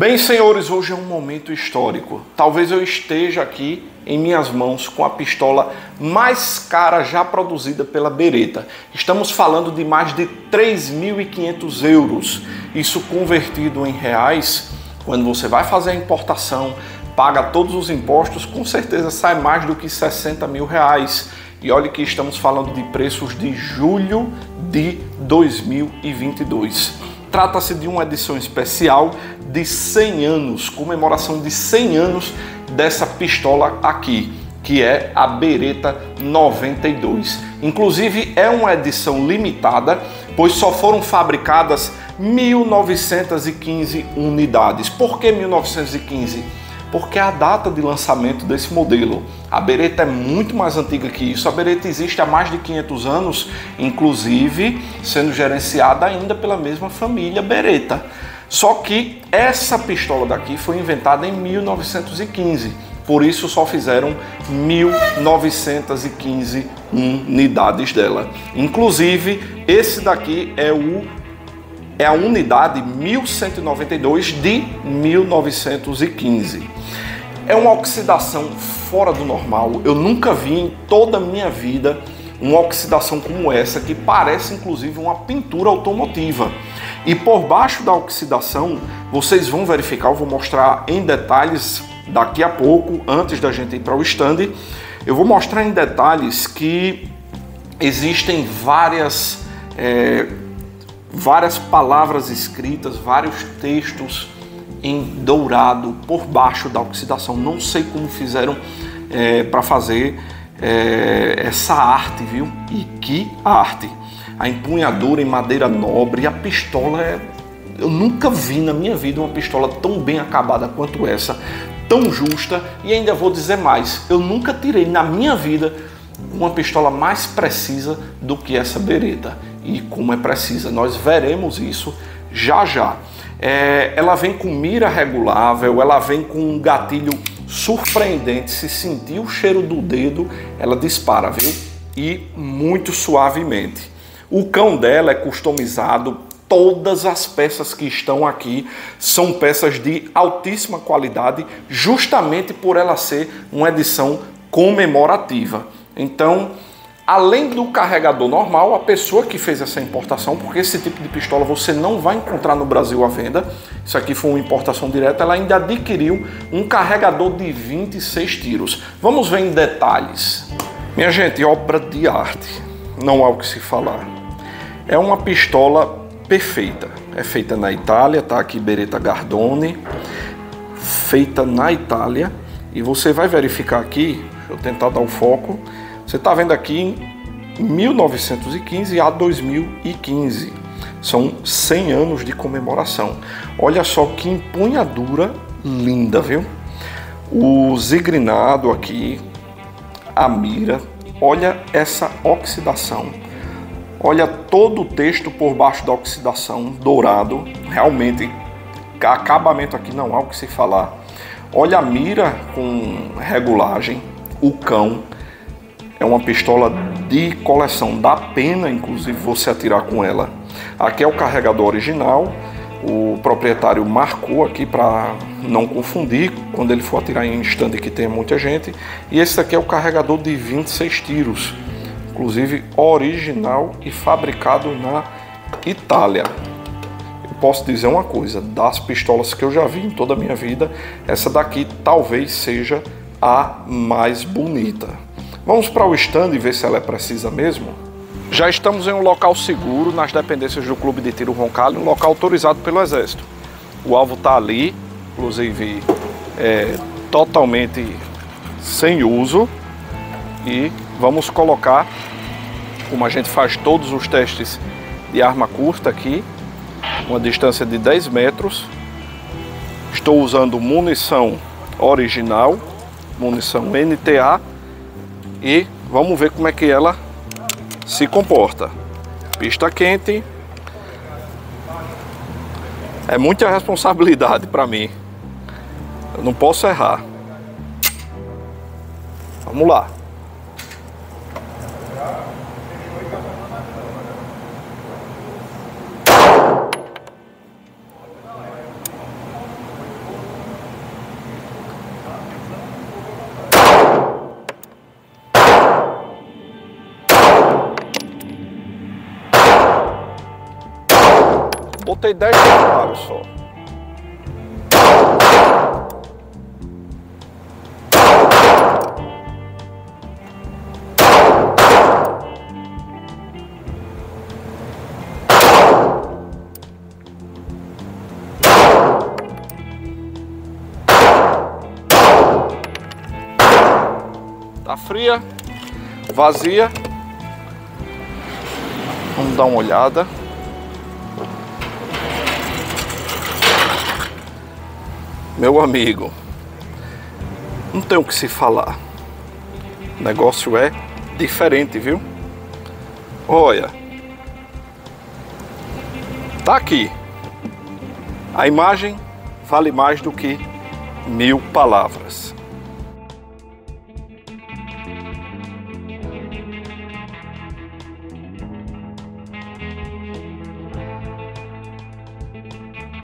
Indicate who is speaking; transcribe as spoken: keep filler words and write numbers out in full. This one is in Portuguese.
Speaker 1: Bem, senhores, hoje é um momento histórico. Talvez eu esteja aqui em minhas mãos com a pistola mais cara já produzida pela Beretta. Estamos falando de mais de três mil e quinhentos euros. Isso convertido em reais, quando você vai fazer a importação, paga todos os impostos, com certeza sai mais do que sessenta mil reais. E olha que estamos falando de preços de julho de dois mil e vinte e dois. Trata-se de uma edição especial de cem anos, comemoração de cem anos dessa pistola aqui, que é a Beretta noventa e dois. Inclusive é uma edição limitada, pois só foram fabricadas mil novecentas e quinze unidades. Por que mil novecentos e quinze? Porque é a data de lançamento desse modelo. A Beretta é muito mais antiga que isso. A Beretta existe há mais de quinhentos anos, inclusive sendo gerenciada ainda pela mesma família Beretta. Só que essa pistola daqui foi inventada em mil novecentos e quinze, por isso só fizeram mil novecentas e quinze unidades dela. Inclusive, esse daqui é o é a unidade mil cento e noventa e dois de mil novecentos e quinze. É uma oxidação fora do normal. Eu nunca vi em toda a minha vida uma oxidação como essa, que parece inclusive uma pintura automotiva. E por baixo da oxidação, vocês vão verificar, eu vou mostrar em detalhes daqui a pouco, antes da gente ir para o stand, eu vou mostrar em detalhes que existem várias... É, várias palavras escritas, vários textos em dourado por baixo da oxidação. Não sei como fizeram é, para fazer é, essa arte, viu? E que arte! A empunhadura em madeira nobre, a pistola é... Eu nunca vi na minha vida uma pistola tão bem acabada quanto essa, tão justa, e ainda vou dizer mais, eu nunca tirei na minha vida uma pistola mais precisa do que essa Beretta. E como é precisa, nós veremos isso já já. É, ela vem com mira regulável, ela vem com um gatilho surpreendente. Se sentir o cheiro do dedo, ela dispara, viu? E muito suavemente. O cão dela é customizado. Todas as peças que estão aqui são peças de altíssima qualidade, justamente por ela ser uma edição comemorativa. Então, além do carregador normal, a pessoa que fez essa importação, porque esse tipo de pistola você não vai encontrar no Brasil à venda, isso aqui foi uma importação direta, ela ainda adquiriu um carregador de vinte e seis tiros. Vamos ver em detalhes. Minha gente, obra de arte, não há o que se falar. É uma pistola perfeita, é feita na Itália, tá aqui Beretta Gardone, feita na Itália, e você vai verificar aqui, deixa eu tentar dar o foco. Você está vendo aqui em mil novecentos e quinze a dois mil e quinze. São cem anos de comemoração. Olha só que empunhadura linda, viu? O zigrinado aqui, a mira. Olha essa oxidação. Olha todo o texto por baixo da oxidação, dourado. Realmente, acabamento aqui não há o que se falar. Olha a mira com regulagem, o cão. É uma pistola de coleção, dá pena inclusive você atirar com ela. Aqui é o carregador original, o proprietário marcou aqui para não confundir quando ele for atirar em stand que tem muita gente. E esse aqui é o carregador de vinte e seis tiros, inclusive original e fabricado na Itália. Eu posso dizer uma coisa, das pistolas que eu já vi em toda a minha vida, essa daqui talvez seja a mais bonita. Vamos para o stand e ver se ela é precisa mesmo. Já estamos em um local seguro, nas dependências do Clube de Tiro Roncalho, um local autorizado pelo Exército. O alvo está ali, inclusive é, totalmente sem uso. E vamos colocar, como a gente faz todos os testes de arma curta aqui, uma distância de dez metros. Estou usando munição original, munição N T A. E vamos ver como é que ela se comporta. Pista quente. É muita responsabilidade para mim. Eu não posso errar. Vamos lá. Botei dez disparos só. Tá fria, vazia. Vamos dar uma olhada. Meu amigo, não tem o que se falar. O negócio é diferente, viu? Olha, tá aqui. A imagem vale mais do que mil palavras.